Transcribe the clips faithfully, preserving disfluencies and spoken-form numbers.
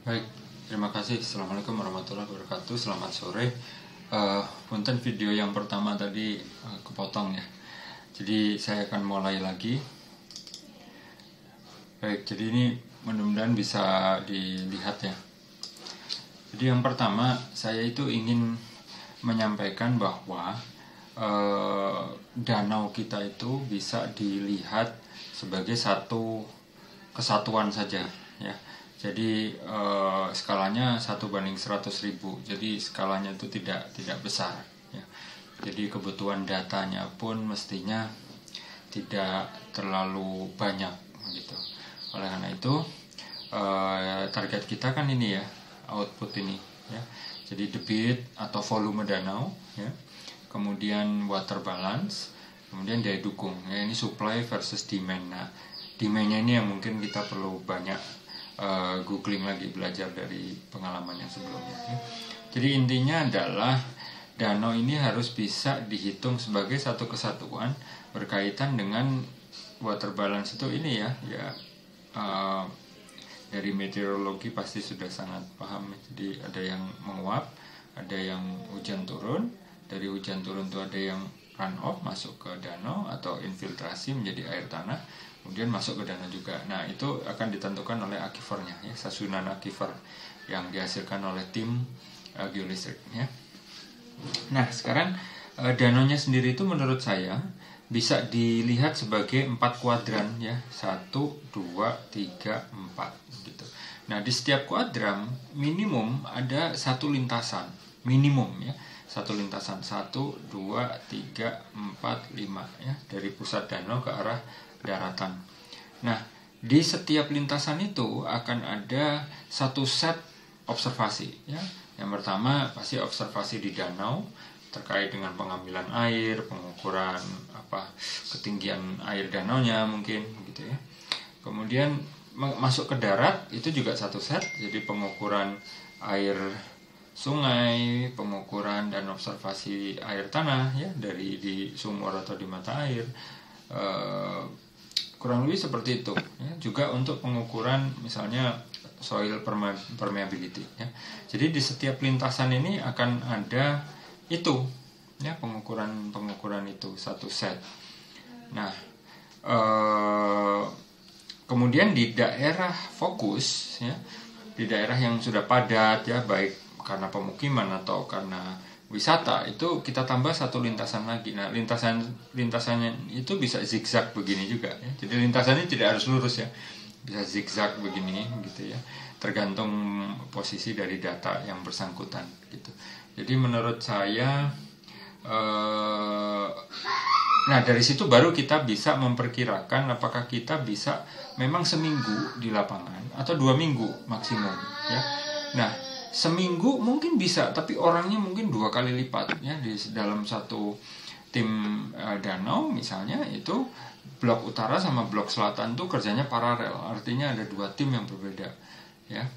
Baik, terima kasih. Assalamualaikum warahmatullahi wabarakatuh. Selamat sore. Uh, punten video yang pertama tadi uh, kepotong ya. Jadi saya akan mulai lagi. Baik, jadi ini mudah-mudahan bisa dilihat ya. Jadi yang pertama saya itu ingin menyampaikan bahwa uh, danau kita itu bisa dilihat sebagai satu kesatuan saja ya. Jadi eh, skalanya satu banding seratus ribu. Jadi skalanya itu tidak tidak besar ya. Jadi kebutuhan datanya pun mestinya tidak terlalu banyak gitu. Oleh karena itu eh, target kita kan ini ya, output ini ya. Jadi debit atau volume danau ya. Kemudian water balance, kemudian daya dukung ya, ini supply versus demand. Nah, demandnya ini yang mungkin kita perlu banyak Uh, googling lagi, belajar dari pengalaman yang sebelumnya ya. Jadi intinya adalah danau ini harus bisa dihitung sebagai satu kesatuan berkaitan dengan water balance itu ini ya, ya uh, dari meteorologi pasti sudah sangat paham. Jadi ada yang menguap, ada yang hujan turun, dari hujan turun itu ada yang run off masuk ke danau atau infiltrasi menjadi air tanah, kemudian masuk ke danau juga. Nah itu akan ditentukan oleh akifernya ya, susunan akifer yang dihasilkan oleh tim uh, geolistrik ya. Nah sekarang uh, danaunya sendiri itu menurut saya bisa dilihat sebagai empat kuadran ya, satu, dua, tiga, empat gitu. Nah di setiap kuadran minimum ada satu lintasan minimum ya. Satu lintasan, satu, dua, tiga, empat, lima ya, dari pusat danau ke arah daratan. Nah, di setiap lintasan itu akan ada satu set observasi ya. Yang pertama pasti observasi di danau terkait dengan pengambilan air, pengukuran apa ketinggian air danaunya mungkin gitu ya. Kemudian masuk ke darat itu juga satu set, jadi pengukuran air sungai, pengukuran dan observasi air tanah ya dari di sumur atau di mata air, e, kurang lebih seperti itu ya. Juga untuk pengukuran misalnya soil permeability ya. Jadi di setiap lintasan ini akan ada itu ya, pengukuran pengukuran itu satu set. Nah e, kemudian di daerah fokus ya, di daerah yang sudah padat ya, baik karena pemukiman atau karena wisata, itu kita tambah satu lintasan lagi. Nah lintasan lintasannya itu bisa zigzag begini juga ya. Jadi lintasannya tidak harus lurus ya, bisa zigzag begini gitu ya, tergantung posisi dari data yang bersangkutan gitu. Jadi menurut saya eh, nah dari situ baru kita bisa memperkirakan apakah kita bisa memang seminggu di lapangan atau dua minggu maksimum ya. Nah seminggu mungkin bisa, tapi orangnya mungkin dua kali lipat ya. Di dalam satu tim uh, danau misalnya itu blok utara sama blok selatan tuh kerjanya paralel, artinya ada dua tim yang berbeda ya.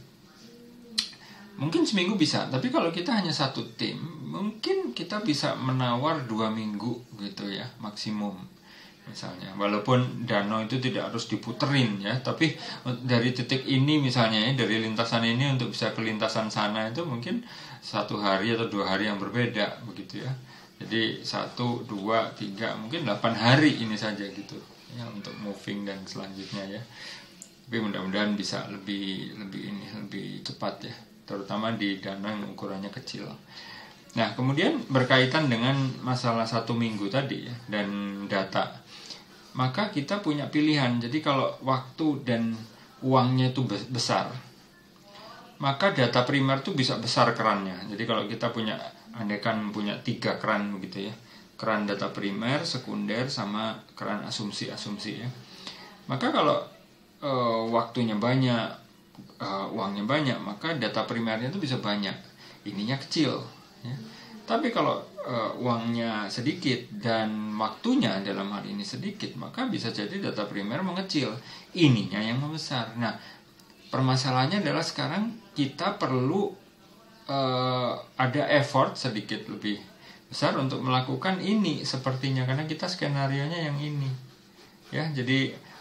Mungkin seminggu bisa, tapi kalau kita hanya satu tim mungkin kita bisa menawar dua minggu gitu ya maksimum misalnya. Walaupun danau itu tidak harus diputerin ya, tapi dari titik ini misalnya ya, dari lintasan ini untuk bisa ke lintasan sana itu mungkin satu hari atau dua hari yang berbeda begitu ya. Jadi satu, dua, tiga, mungkin delapan hari ini saja gitu ya untuk moving dan selanjutnya ya. Tapi mudah-mudahan bisa lebih lebih ini lebih cepat ya, terutama di danau yang ukurannya kecil. Nah kemudian berkaitan dengan masalah satu minggu tadi ya dan data, maka kita punya pilihan. Jadi kalau waktu dan uangnya itu besar, maka data primer itu bisa besar kerannya. Jadi kalau kita punya, andaikan punya tiga keran begitu ya, keran data primer, sekunder, sama keran asumsi-asumsi ya, maka kalau e, waktunya banyak, e, uangnya banyak, maka data primernya itu bisa banyak, ininya kecil ya. Tapi kalau uh, uangnya sedikit dan waktunya dalam hal ini sedikit, maka bisa jadi data primer mengecil, ininya yang membesar. Nah, permasalahannya adalah sekarang kita perlu uh, ada effort sedikit lebih besar untuk melakukan ini sepertinya, karena kita skenarionya yang ini. Ya, jadi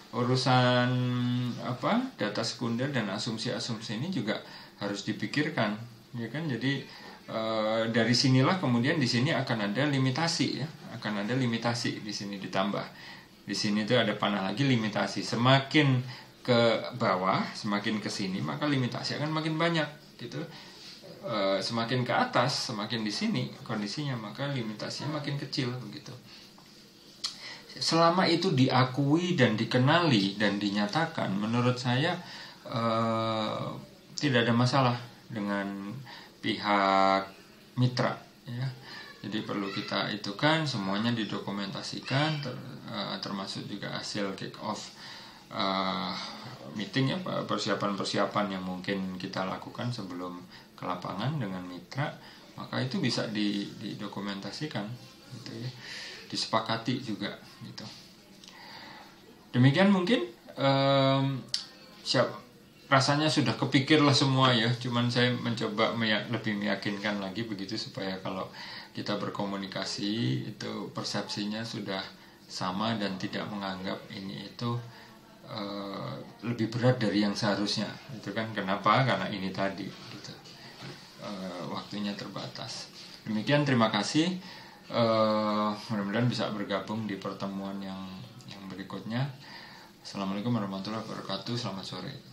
urusan apa data sekunder dan asumsi-asumsi ini juga harus dipikirkan, ya kan? Jadi e, dari sinilah kemudian di sini akan ada limitasi, ya, akan ada limitasi di sini ditambah. Di sini tuh ada panah lagi limitasi. Semakin ke bawah, semakin ke sini, maka limitasi akan makin banyak, gitu. E, semakin ke atas, semakin di sini kondisinya, maka limitasinya makin kecil, begitu. Selama itu diakui dan dikenali dan dinyatakan, menurut saya eh, tidak ada masalah dengan pihak mitra, ya. Jadi perlu kita itu kan semuanya didokumentasikan, ter, eh, termasuk juga hasil kick off eh, meeting, ya, persiapan-persiapan yang mungkin kita lakukan sebelum ke lapangan dengan mitra, maka itu bisa didokumentasikan, gitu ya. Disepakati juga, gitu. Demikian mungkin um, siap, rasanya sudah kepikirlah semua, ya. Cuman saya mencoba meyak, lebih meyakinkan lagi begitu, supaya kalau kita berkomunikasi itu persepsinya sudah sama dan tidak menganggap ini itu uh, lebih berat dari yang seharusnya. Itu kan kenapa? Karena ini tadi, gitu. Uh, waktunya terbatas. Demikian, terima kasih. Uh, mudah-mudahan bisa bergabung di pertemuan yang yang berikutnya. Assalamualaikum warahmatullahi wabarakatuh. Selamat sore.